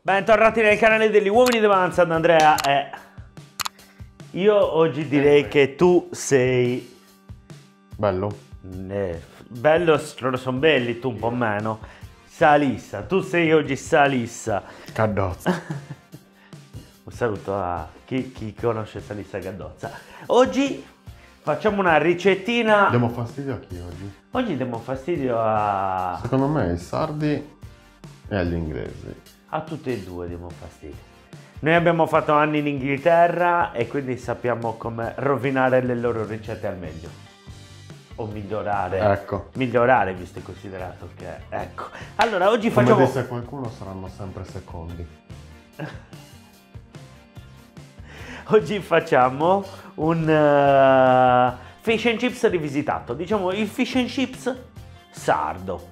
Bentornati nel canale degli uomini d'avanza, Andrea. Io oggi direi che tu sei... Bello? Bello, loro sono belli, tu un po' meno. Salissa, tu sei oggi Salissa. Caddozza. Un saluto a chi conosce Salissa Gaddozza. Oggi facciamo una ricettina... Diamo fastidio a chi oggi? Oggi diamo fastidio a... Secondo me ai sardi e agli inglesi. A tutti e due diamo fastidio. Noi abbiamo fatto anni in Inghilterra e quindi sappiamo come rovinare le loro ricette al meglio. O migliorare. Ecco. Migliorare, visto e considerato che... Ecco. Allora, oggi facciamo... Come disse qualcuno, saranno sempre secondi. Oggi facciamo un fish and chips rivisitato. Diciamo il fish and chips sardo.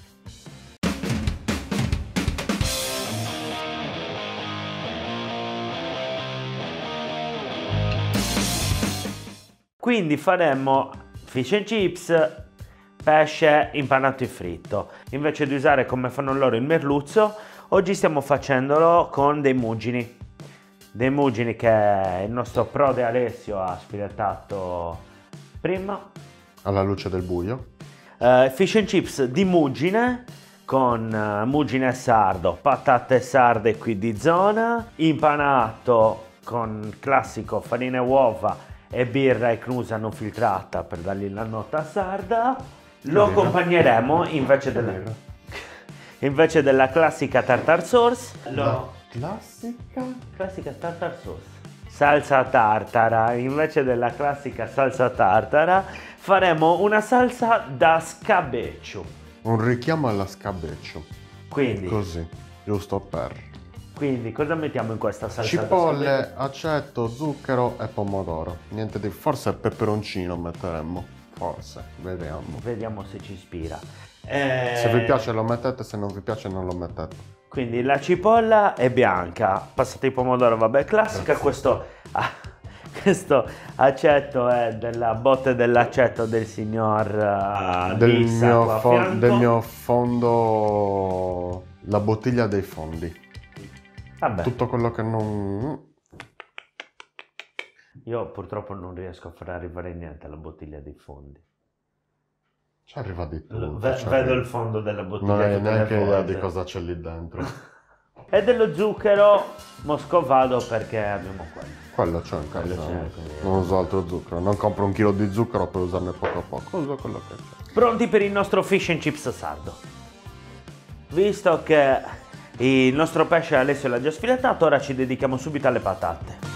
Quindi faremo fish and chips, pesce impanato e fritto. Invece di usare come fanno loro il merluzzo, oggi stiamo facendolo con dei muggini. Dei muggini che il nostro prode Alessio ha sfilettato prima. Alla luce del buio. Fish and chips di muggine con muggine sardo, patate sarde qui di zona, impanato con classico farina e uova e birra e cnusa non filtrata per dargli la nota sarda. Lo accompagneremo invece della classica tartar sauce. Classica tartar sauce. Salsa tartara. Invece della classica salsa tartara faremo una salsa da scabeccio. Un richiamo alla scabeccio. Quindi, così, giusto per... Quindi cosa mettiamo in questa salsa? Cipolle, aceto, zucchero e pomodoro. Niente di... Forse peperoncino metteremmo. Forse, vediamo. Vediamo se ci ispira. Se vi piace lo mettete, se non vi piace non lo mettete. Quindi la cipolla è bianca, passate il pomodoro, vabbè, classica. Questo aceto è della botte dell'aceto del signor del Lissa, mio fondo, la bottiglia dei fondi. Vabbè. Tutto quello che non... Io purtroppo non riesco a far arrivare niente alla bottiglia dei fondi. Ci arriva di tutto. Vedo il fondo della bottiglia. Non hai neanche idea di cosa c'è lì dentro. E dello zucchero moscovado perché abbiamo quello. Quello c'è in casa. Non uso altro zucchero. Non compro un chilo di zucchero per usarne poco a poco. Uso quello che c'è. Pronti per il nostro fish and chips sardo. Visto che il nostro pesce Alessio l'ha già sfilettato, ora ci dedichiamo subito alle patate.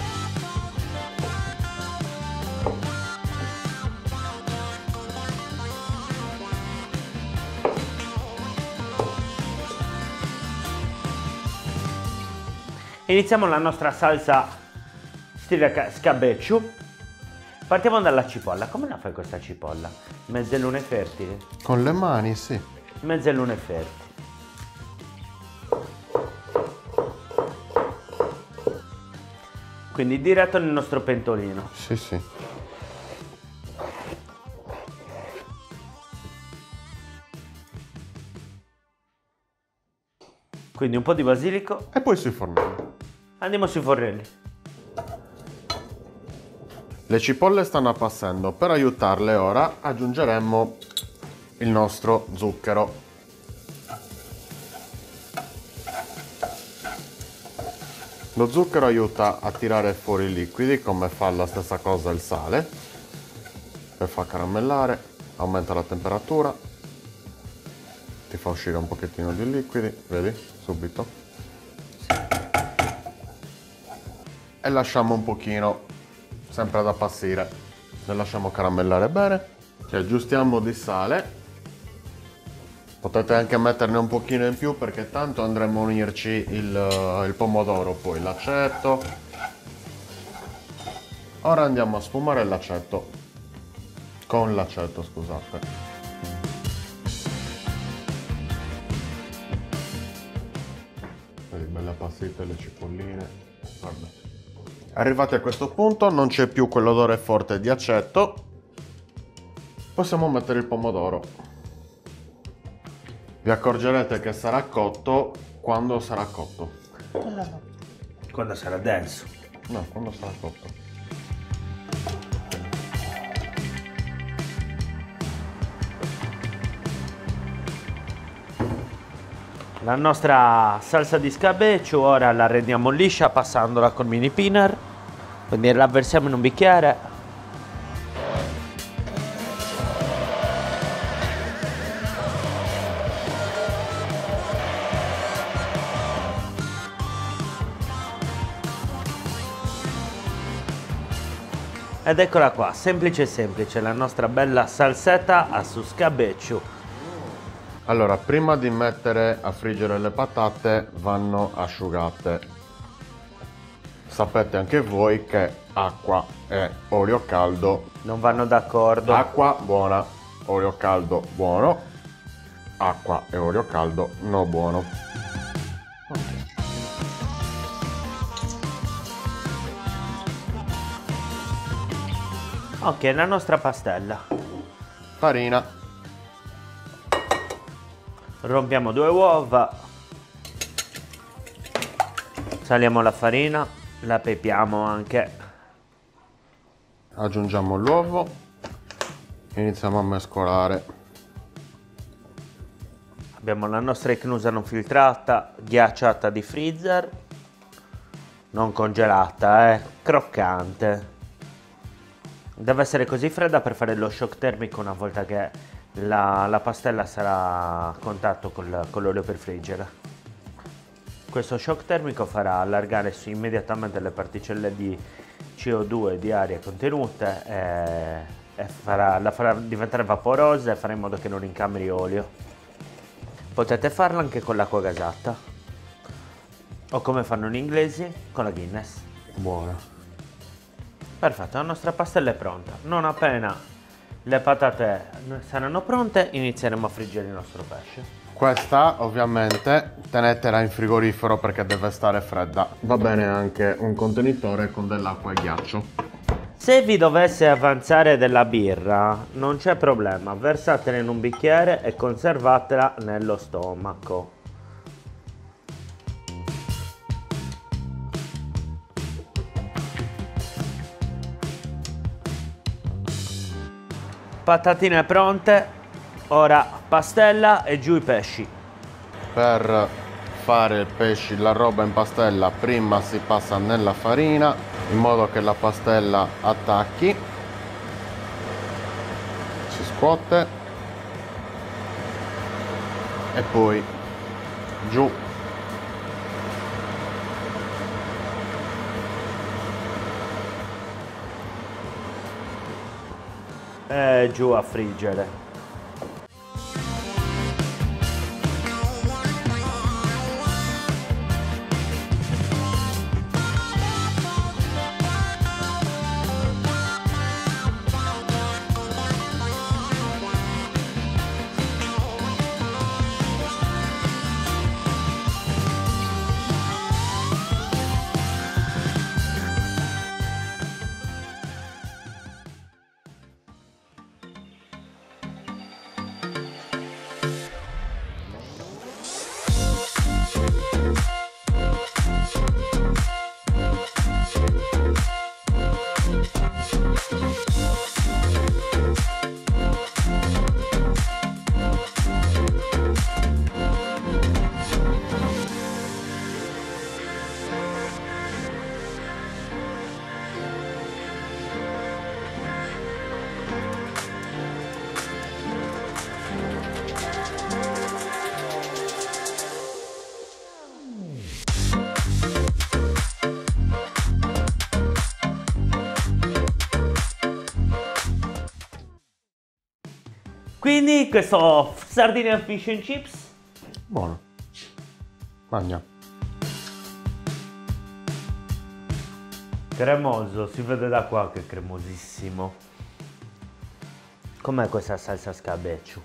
Iniziamo la nostra salsa stile scabeccio. Partiamo dalla cipolla. Come la fai questa cipolla? Mezzalune fertili? Con le mani, sì. Mezzalune fertili. Quindi diretto nel nostro pentolino. Sì, sì. Quindi un po' di basilico. E poi sui fornelli. Andiamo sui fornelli. Le cipolle stanno appassendo. Per aiutarle ora aggiungeremo il nostro zucchero. Lo zucchero aiuta a tirare fuori i liquidi, come fa la stessa cosa il sale. Per far caramellare, aumenta la temperatura, ti fa uscire un pochettino di liquidi, vedi? Subito. E lasciamo un pochino, sempre ad appassire. Le lasciamo caramellare bene. Ci aggiustiamo di sale. Potete anche metterne un pochino in più perché tanto andremo a unirci il pomodoro, poi l'aceto. Ora andiamo a sfumare l'aceto. Con l'aceto, scusate. Vedi, belle appassite le cipolline. Guarda. Arrivati a questo punto non c'è più quell'odore forte di aceto. Possiamo mettere il pomodoro. Vi accorgerete che sarà cotto Quando sarà cotto? Quando sarà denso. No, quando sarà cotto. La nostra salsa di scabecccio ora la rendiamo liscia passandola col mini pinner, quindi la versiamo in un bicchiere. Ed eccola qua, semplice semplice, la nostra bella salsetta a su scabecccio. Allora, prima di mettere a friggere le patate vanno asciugate. Sapete anche voi che acqua e olio caldo. Non vanno d'accordo. Acqua buona, olio caldo buono, acqua e olio caldo no buono. Ok, la nostra pastella. Farina. Rompiamo 2 uova, saliamo la farina, la pepiamo anche. Aggiungiamo l'uovo, iniziamo a mescolare. Abbiamo la nostra ecnusa non filtrata, ghiacciata di freezer, non congelata, croccante. Deve essere così fredda per fare lo shock termico una volta che la pastella sarà a contatto con l'olio per friggere. Questo shock termico farà allargare immediatamente le particelle di CO2 di aria contenute e la farà diventare vaporosa e farà in modo che non incameri olio. Potete farla anche con l'acqua gasata o come fanno gli inglesi con la Guinness. Buona. Perfetto, la nostra pastella è pronta. Non appena le patate saranno pronte, inizieremo a friggere il nostro pesce. Questa ovviamente tenetela in frigorifero perché deve stare fredda. Va bene anche un contenitore con dell'acqua e ghiaccio. Se vi dovesse avanzare della birra, non c'è problema, versatela in un bicchiere e conservatela nello stomaco. Patatine pronte, ora pastella e giù i pesci. Per fare il pesce, la roba in pastella, prima si passa nella farina in modo che la pastella attacchi, si scuote e poi giù. E giù a friggere. Quindi questo Sardinian Fish and Chips Buono. Magna. cremoso, si vede da qua che è cremosissimo. Com'è questa salsa scabecccio?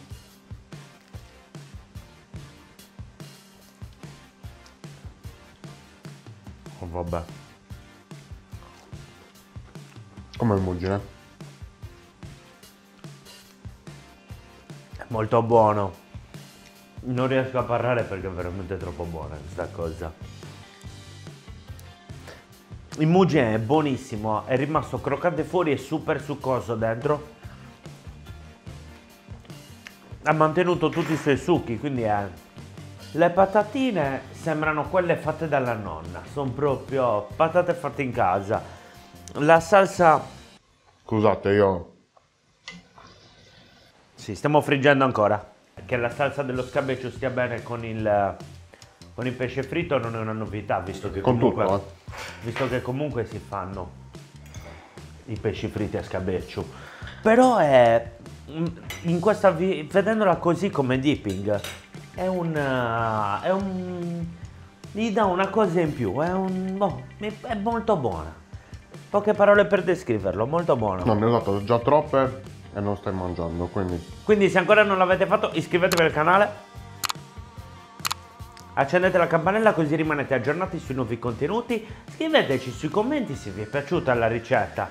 Oh, vabbè. Come il muggine. È molto buono. Non riesco a parlare perché è veramente troppo buona questa cosa. Il Mugen è buonissimo, è rimasto croccante fuori e super succoso dentro. Ha mantenuto tutti i suoi succhi, quindi è... Le patatine sembrano quelle fatte dalla nonna, sono proprio patate fatte in casa. La salsa... Scusate, io... Sì, stiamo friggendo ancora. Che la salsa dello scabecccio stia bene con il pesce fritto non è una novità, visto che Con comunque, tutto, visto che comunque si fanno i pesci fritti a scabecccio. Però è... in questa vedendola così come dipping è un gli dà una cosa in più, è molto buona. Poche parole per descriverlo, molto buono. No, ne ho dato già troppe e non stai mangiando, Quindi se ancora non l'avete fatto iscrivetevi al canale, accendete la campanella così rimanete aggiornati sui nuovi contenuti, scriveteci sui commenti se vi è piaciuta la ricetta,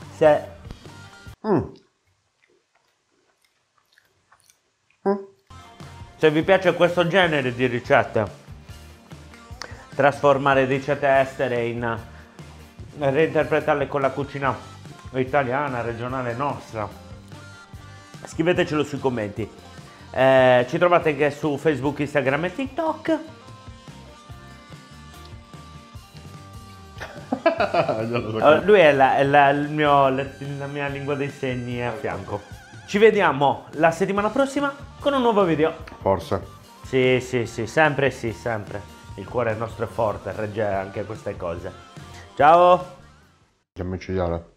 se vi piace questo genere di ricette, trasformare ricette estere in reinterpretarle con la cucina italiana, regionale nostra, scrivetecelo sui commenti. Ci trovate anche su Facebook, Instagram e TikTok. Lui è la mia lingua dei segni a fianco. Ci vediamo la settimana prossima con un nuovo video. Forse. Sì, sempre sì, sempre. Il cuore nostro è forte, regge anche queste cose. Ciao! È micidiale.